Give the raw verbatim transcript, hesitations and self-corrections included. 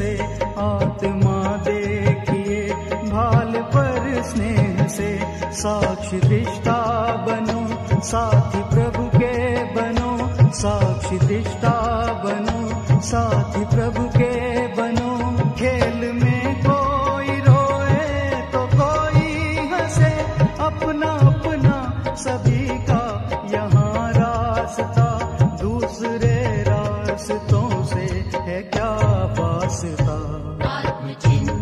से आत्मा देखिए भाल पर स्नेह से। साक्षी दृष्टा बनो साथी प्रभु के बनो, साक्षी दृष्टा बनो साथी प्रभु के बनो। खेल में कोई रोए तो कोई हंसे, अपना अपना सभी का यहाँ रास्ता। दूसरे रास्तों से है क्या वास्ता। आत्मचिंतन